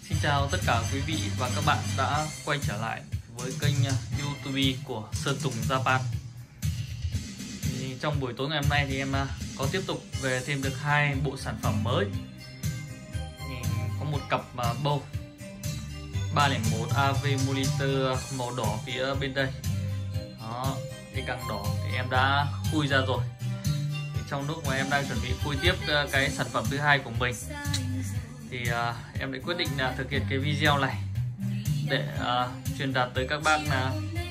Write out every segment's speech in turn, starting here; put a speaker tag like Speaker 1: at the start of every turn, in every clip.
Speaker 1: Xin chào tất cả quý vị và các bạn đã quay trở lại với kênh YouTube của Sơn Tùng Japan. Trong buổi tối ngày hôm nay thì em có tiếp tục về thêm được 2 bộ sản phẩm mới. Có một cặp bầu 301 AV monitor màu đỏ phía bên đây. Đó, cái càng đỏ thì em đã khui ra rồi. Trong lúc mà em đang chuẩn bị khui tiếp cái sản phẩm thứ hai của mình thì em đã quyết định thực hiện cái video này để truyền đạt tới các bác là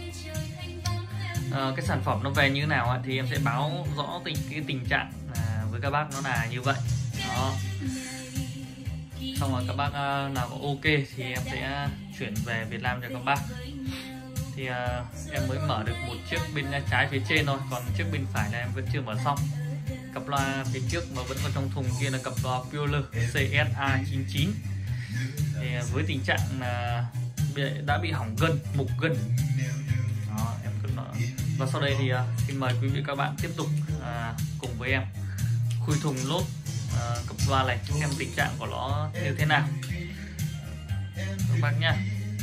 Speaker 1: cái sản phẩm nó về như thế nào thì em sẽ báo rõ tình trạng với các bác nó là như vậy. Đó. Xong rồi các bác nào có ok thì em sẽ chuyển về Việt Nam cho các bác. Thì em mới mở được một chiếc bên trái phía trên thôi, còn chiếc bên phải là em vẫn chưa mở xong. Cặp loa phía trước mà vẫn còn trong thùng kia là cặp loa Pure CSA99. Thì với tình trạng là đã bị hỏng gân, mục gân. Đó, em cứ nói. Và sau đây thì xin mời quý vị các bạn tiếp tục cùng với em khui thùng lốt cặp loa này xem tình trạng của nó như thế nào các bác nhá.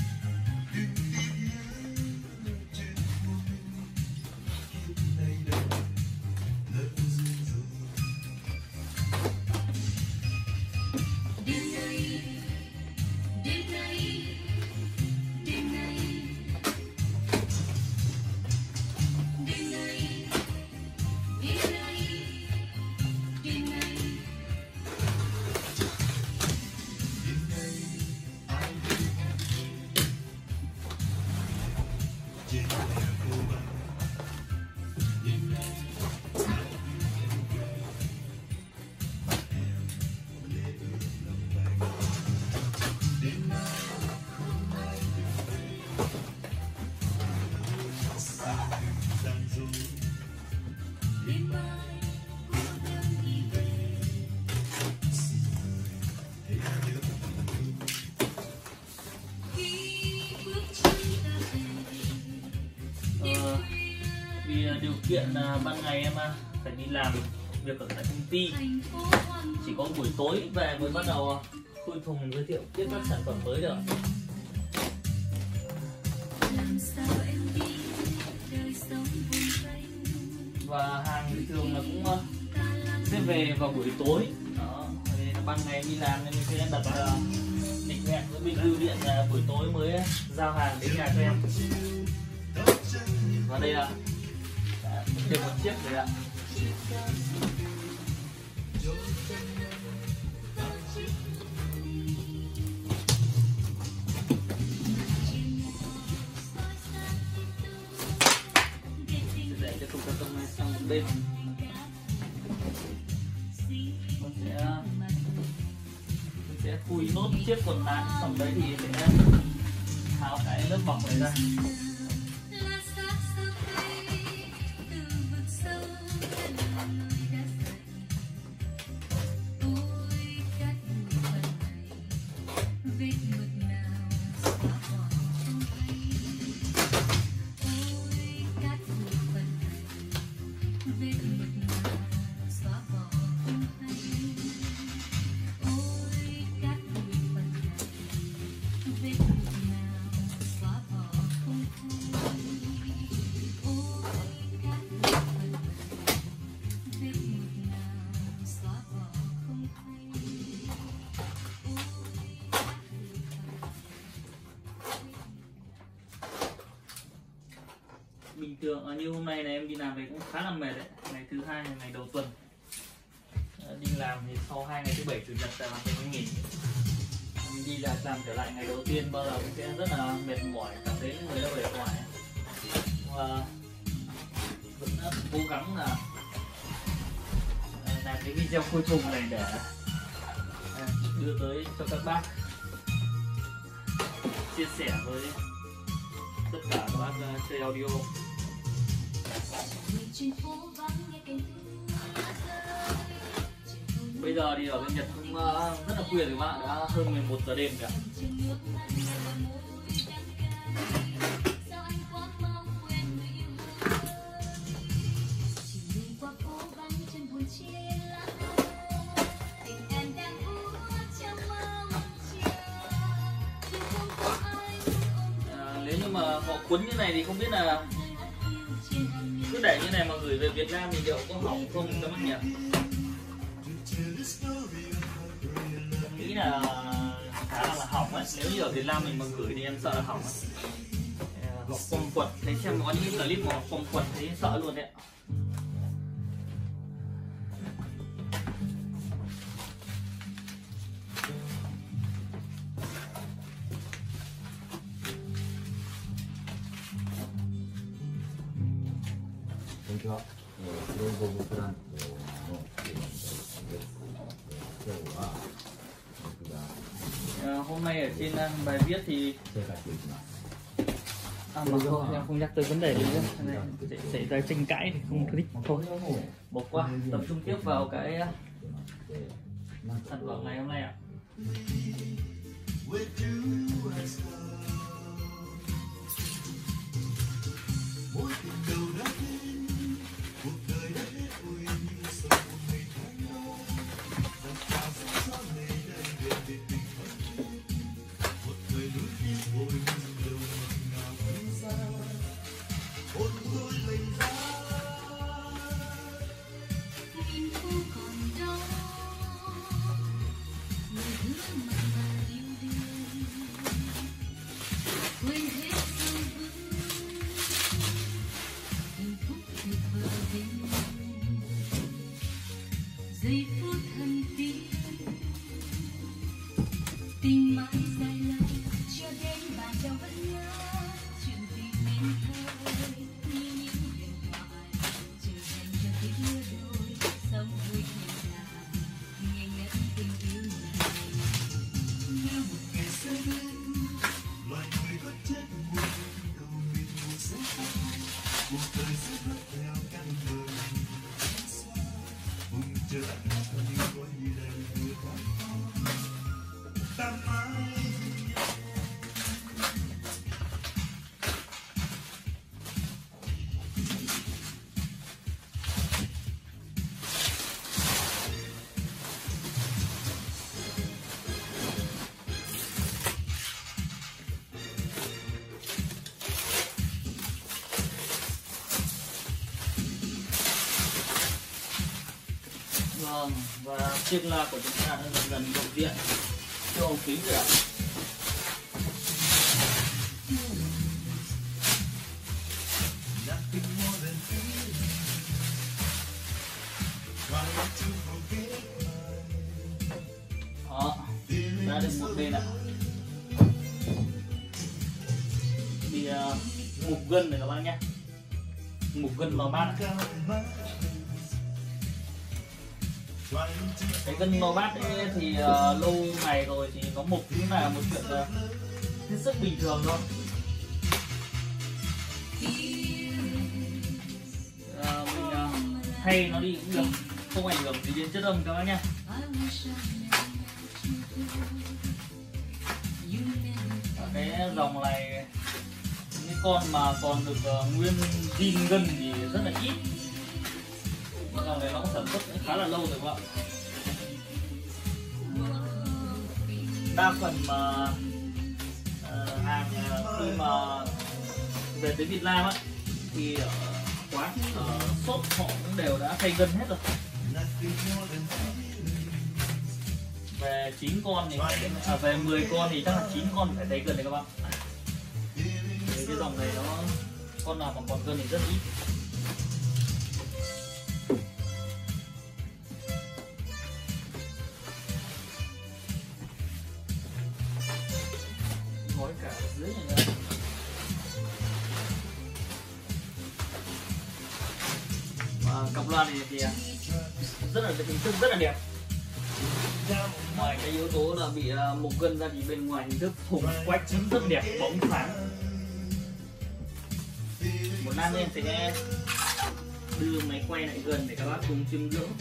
Speaker 1: Vì điều kiện ban ngày em phải đi làm việc ở tại công ty, chỉ có buổi tối về mới bắt đầu khui thùng giới thiệu tiếp các sản phẩm mới được. Và hàng thì thường là cũng sẽ về vào buổi tối. Đó, ban ngày đi làm nên mình sẽ đặt lịch hẹn với bên bưu điện là buổi tối mới giao hàng đến nhà cho em. Và đây là thêm một chiếc rồi ạ. Để cho thùng carton này sang một bên. Mình sẽ khui nốt chiếc còn lại, xong đấy thì sẽ tháo cái lớp bọc này ra. Bình thường như hôm nay này em đi làm về cũng khá là mệt đấy. Ngày thứ hai là ngày đầu tuần. Đi làm thì sau 2 ngày thứ bảy chủ nhật là mình mới nghỉ. Em đi làm trở lại ngày đầu tiên bao giờ cũng sẽ rất là mệt mỏi, cảm thấy người đã mệt mỏi. Và vẫn cố gắng là làm cái video khui thùng này để đưa tới cho các bác, chia sẻ với tất cả các bác chơi audio. Bây giờ thì ở bên Nhật cũng rất là khuya rồi các bạn, đã hơn 11 giờ đêm rồi. cuốn như này thì không biết là cứ để như này mà gửi về Việt Nam thì liệu có hỏng không các bác nhỉ? Em nghĩ là khá là hỏng ấy. Nếu như ở Việt Nam mình mà gửi thì em sợ là hỏng ấy. Hoặc quăng quật, thấy xem có những clip mà quăng quật thấy sợ luôn đấy ạ. Hôm nay ở trên bài viết thì mà thôi em không nhắc tới vấn đề nữa, sẽ xảy ra tranh cãi thì không thích, thôi bỏ qua, tập trung tiếp vào cái sản phẩm ngày hôm nay ạ.
Speaker 2: Giây phút thân tín tình mãi dài lâu cho đến bạn đâu vẫn nhớ chuyện tình nên thôi như những điện thoại trở thành cho tiếc lứa đôi sống vui nhẹ nhàng nghe ngất tình yêu này như một ngày xuân loài người vẫn chết buồn đầu mình một giấc cuộc đời sẽ mất theo căn bờ trở lại nhưng có gì đây vừa ta mãi
Speaker 1: Vâng, và chiếc loa của chúng ta đã dần dần lộ diện cho ống kính rồi ạ. Đó, đã được một bên ạ. Thì mục gân này các bác nhé, mục gân nó bát. Cái gân no bát ấy thì lâu ngày rồi thì nó mục cũng là một chuyện hết sức bình thường thôi. Mình thay nó đi cũng được, không ảnh hưởng gì đến chất âm các bác nhé. Cái dòng này những con mà còn được nguyên zin gân thì rất là ít. Dòng này nó cũng sản xuất khá là lâu rồi các bạn. Đa phần mà hàng khi mà về tới Việt Nam á thì ở quán shop họ cũng đều đã thay gân hết rồi. Về 9 con thì về 10 con thì chắc là 9 con phải thay gân này các bạn. Thì cái dòng này nó con nào mà còn gân thì rất ít. Gói cả ở dưới này nữa. Và cặp loa này thì rất là hình thức rất là đẹp. Ngoài cái yếu tố là bị mục gân ra thì bên ngoài hình thức thùng quách cũng rất đẹp, bóng sáng. Một lát nữa em sẽ đưa máy quay lại gần để các bác cùng chiêm ngưỡng.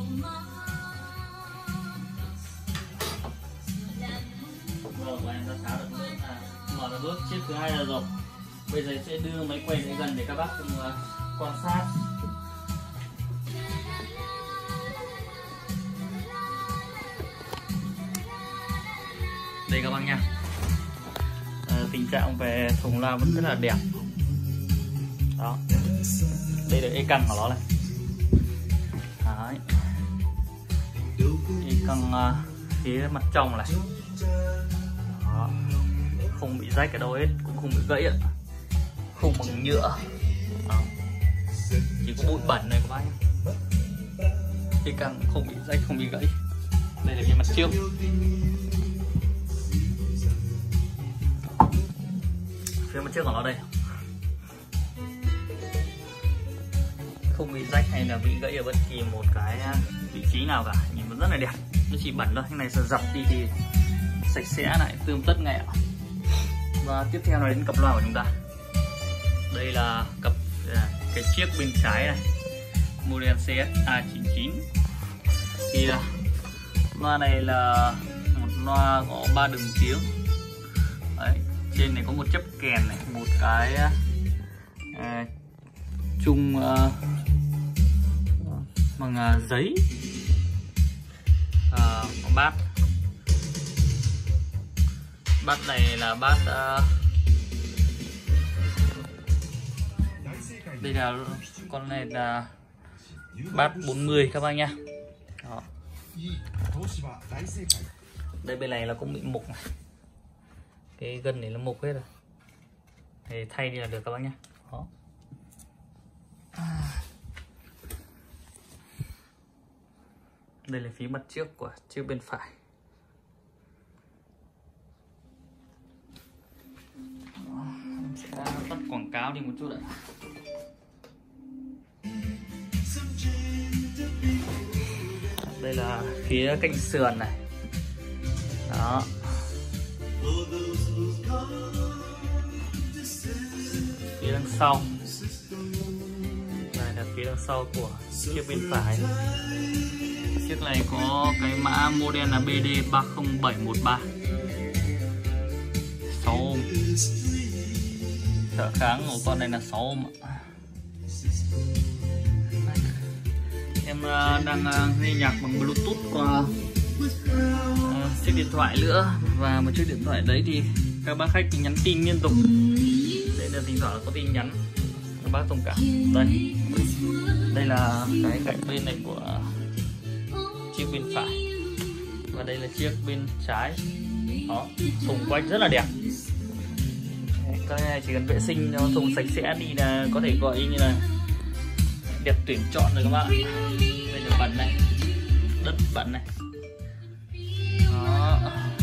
Speaker 1: Rồi em đã tháo được nút, mở được nút chiếc thứ hai rồi. Bây giờ sẽ đưa máy quay lại gần để các bác cùng quan sát. Đây các bác nha, tình trạng về thùng loa vẫn rất là đẹp. Đó, đây là e căng của nó này. Đấy, e căng phía mặt trong này. Đó, không bị rách ở đâu hết, cũng không bị gãy ạ. Khung bằng nhựa. Đó, chỉ có bụi bẩn này các bác nhé. E căng không bị rách, không bị gãy. Đây là phía mặt trước. Phía mặt trước của nó đây, không bị rách hay là bị gãy ở bất kỳ một cái vị trí nào cả, nhìn nó rất là đẹp. Nó chỉ bẩn thôi, cái này sẽ dập đi thì sạch sẽ lại, tươm tất ngay ạ. Và tiếp theo là đến cặp loa của chúng ta. Đây là cặp cái chiếc bên trái này, model CS A99. Thì loa này là một loa có 3 đường tiếng. Đấy, trên này có một chấp kèn này, một cái chung bằng giấy, có bát. Bát này là bát đây là con này là bát 40 các bác nhá. Đó. Đây bên này là cũng bị mục này, cái gân này nó mục hết rồi, thì thay đi là được các bác nhé. Đó. Đây là phía mặt trước của chiếc bên phải. Đó, em sẽ tắt quảng cáo đi một chút ạ. Đây là phía cạnh sườn này. Đó, phía đằng sau. Đây là phía đằng sau của chiếc bên phải. Chiếc này có cái mã model là BD30713, 6 ohm. Trở kháng của con này là 6 ohm ạ. Em đang nghe nhạc bằng Bluetooth qua chiếc điện thoại nữa, và một chiếc điện thoại đấy thì các bác khách thì nhắn tin liên tục. Đây là thỉnh thoảng có tin nhắn, các bác thông cảm. Đây là cái cạnh bên này của chiếc bên phải, và đây là chiếc bên trái. Đó, thùng quanh rất là đẹp. Cái này chỉ cần vệ sinh cho thùng sạch sẽ đi là có thể gọi như là đẹp tuyển chọn rồi các bạn. Đây là bẩn này, đất bẩn này. Đó,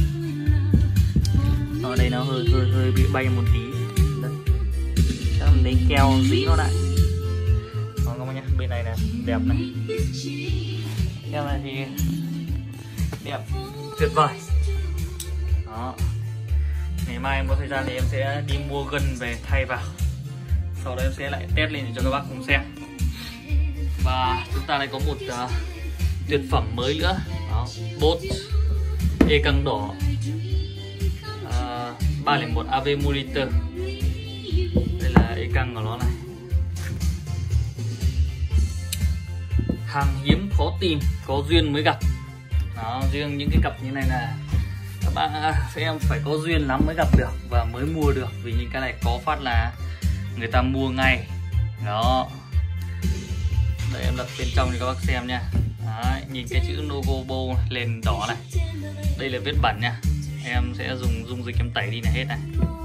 Speaker 1: ở đây nó hơi bị bay một tí. Đây, chắc mình lấy keo dí nó lại. Đó các bạn nhé, bên này là đẹp này. Keo này thì đẹp tuyệt vời. Đó, ngày mai em có thời gian thì em sẽ đi mua gân về thay vào, sau đó em sẽ lại test lên để cho các bác cùng xem. Và chúng ta lại có một tuyệt phẩm mới nữa. Đó, Bose e căng đỏ 301 AV monitor. Đây là e căng của nó này, hàng hiếm khó tìm, có duyên mới gặp. Đó, riêng những cái cặp như này là các bạn sẽ phải có duyên lắm mới gặp được và mới mua được, vì những cái này có phát là người ta mua ngay. Đó, đây em lật bên trong cho các bác xem nha. Đấy, nhìn cái chữ logo Bose lên đỏ này, đây là vết bẩn nha. Em sẽ dùng dung dịch em tẩy đi là hết này.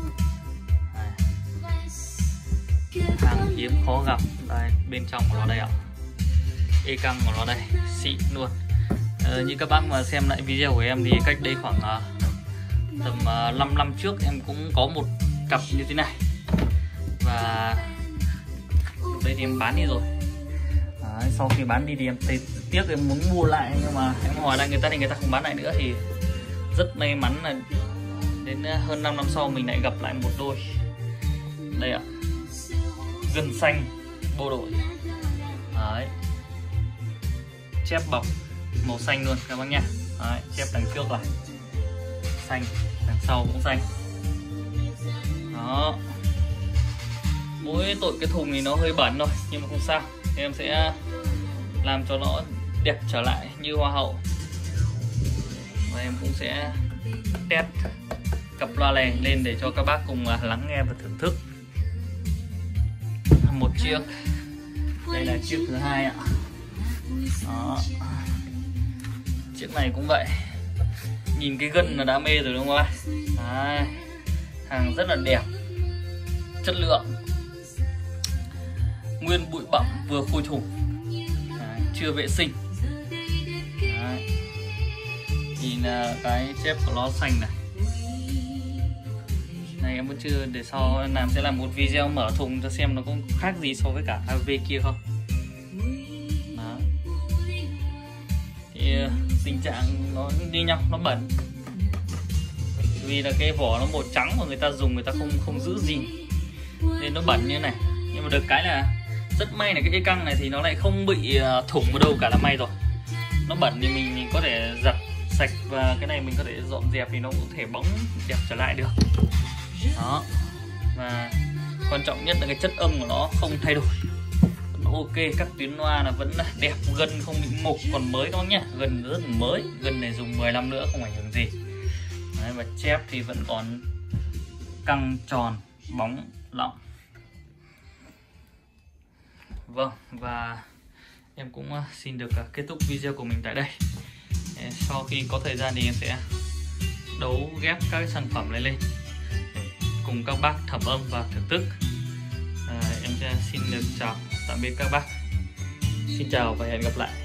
Speaker 1: Hàng hiếm khó gặp. Đây, bên trong của nó đây ạ, e căng của nó đây, xịn luôn. Như các bác mà xem lại video của em thì cách đây khoảng tầm 5 năm trước em cũng có một cặp như thế này, và đây thì em bán đi rồi. Đấy, sau khi bán đi thì em thấy tiếc, em muốn mua lại nhưng mà em hỏi lại người ta thì người ta không bán lại nữa. Thì rất may mắn là đến hơn 5 năm sau mình lại gặp lại một đôi. Đây ạ, gân xanh bộ đội. Đấy, chép bọc màu xanh luôn các bác nhá. Đấy, chép đằng trước là xanh, đằng sau cũng xanh. Đó. Mỗi tội cái thùng thì nó hơi bẩn thôi, nhưng mà không sao, em sẽ làm cho nó đẹp trở lại như hoa hậu. Và em cũng sẽ test cặp loa này lên để cho các bác cùng lắng nghe và thưởng thức. Một chiếc, đây là chiếc thứ hai ạ. Đó. Chiếc này cũng vậy, nhìn cái gân là đã mê rồi đúng không ạ? Đấy. Hàng rất là đẹp, chất lượng, nguyên bụi bặm vừa khui thùng. Đấy, chưa vệ sinh. Đấy. Nhìn cái chép của nó xanh này. Này em vẫn chưa, để sau làm sẽ làm một video mở thùng cho xem nó có khác gì so với cả AV kia không. Đó. Thì tình trạng nó như nhau, nó bẩn. Vì là cái vỏ nó màu trắng mà người ta dùng người ta không giữ gìn nên nó bẩn như này. Nhưng mà được cái là rất may là cái căng này thì nó lại không bị thủng ở đâu cả là may rồi. Nó bẩn thì mình có thể giặt sạch và cái này mình có thể dọn dẹp thì nó cũng thể bóng đẹp trở lại được. Đó. Và quan trọng nhất là cái chất âm của nó không thay đổi, nó ok, các tuyến loa là vẫn là đẹp, gân không bị mục, còn mới đó nhá, gân rất là mới, gân này dùng 10 năm nữa không ảnh hưởng gì. Đấy, và chép thì vẫn còn căng tròn, bóng lọng. Vâng, và em cũng xin được kết thúc video của mình tại đây. Sau khi có thời gian thì em sẽ đấu ghép các sản phẩm này lên để cùng các bác thẩm âm và thưởng thức. Em sẽ xin được chào tạm biệt các bác. Xin chào và hẹn gặp lại.